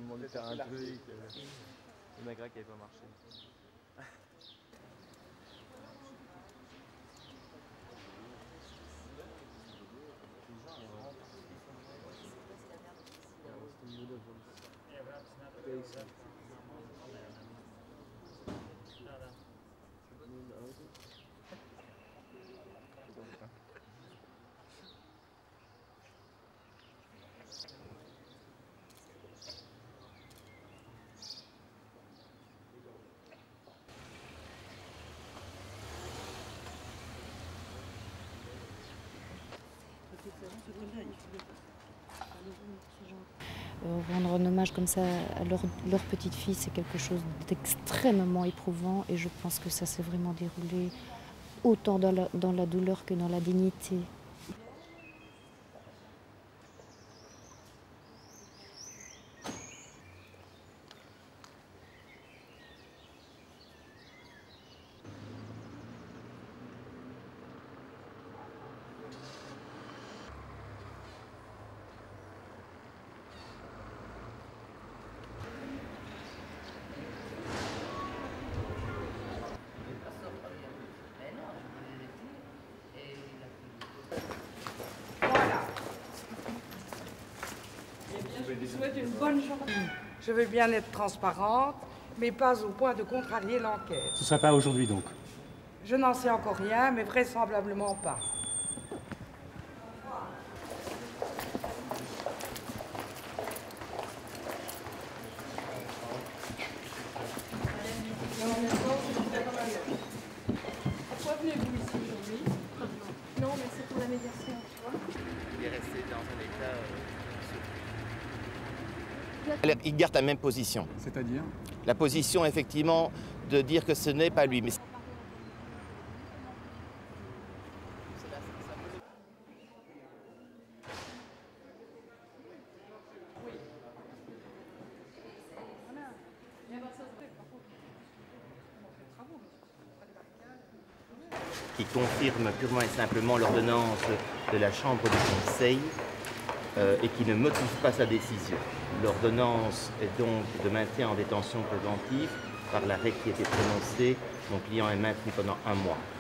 demandé de faire un truc. Le Magra qui n'avait pas marché. Rendre un hommage comme ça à leur petite fille, c'est quelque chose d'extrêmement éprouvant et je pense que ça s'est vraiment déroulé autant dans la douleur que dans la dignité. Je vous souhaite une bonne journée. Je veux bien être transparente, mais pas au point de contrarier l'enquête. Ce ne sera pas aujourd'hui donc? Je n'en sais encore rien, mais vraisemblablement pas. Pourquoi venez-vous ici aujourd'hui? Non, mais c'est pour la médiation, tu vois. Il est resté dans un état... Il garde la même position. C'est-à-dire? La position, effectivement, de dire que ce n'est pas lui. Mais qui confirme purement et simplement l'ordonnance de la Chambre du Conseil et qui ne motive pas sa décision. L'ordonnance est donc de maintien en détention préventive par l'arrêt qui a été prononcé. Mon client est maintenu pendant 1 mois.